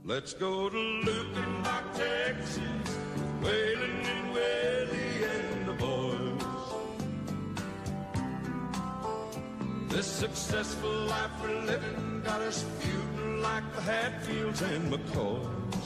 Let's go to Lukenbach, Texas, Waylon and Willie and the boys. This successful life we're living got us feuding like the Hatfields and McCoys.